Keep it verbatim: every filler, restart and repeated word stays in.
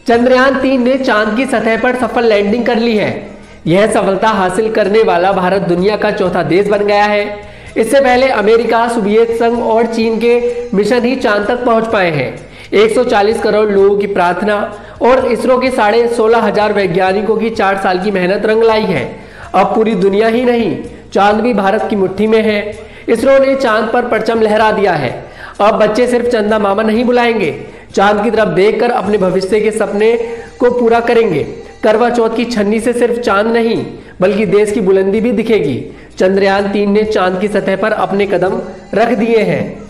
चंद्रयान तीन ने चांद की सतह पर सफल लैंडिंग कर ली है। यह सफलता हासिल करने वाला भारत दुनिया का चौथा देश बन गया है। इससे पहले अमेरिका, सोवियत संघ और चीन के मिशन ही चांद तक पहुंच पाए हैं। एक सौ चालीस करोड़ लोगों की प्रार्थना और इसरो के साढ़े सोलह हजार वैज्ञानिकों की चार साल की मेहनत रंग लाई है। अब पूरी दुनिया ही नहीं, चांद भी भारत की मुट्ठी में है। इसरो ने चांद पर परचम लहरा दिया है। अब बच्चे सिर्फ चंदा मामा नहीं बुलाएंगे, चांद की तरफ देखकर अपने भविष्य के सपने को पूरा करेंगे। करवा चौथ की छन्नी से सिर्फ चांद नहीं बल्कि देश की बुलंदी भी दिखेगी। चंद्रयान तीन ने चांद की सतह पर अपने कदम रख दिए हैं।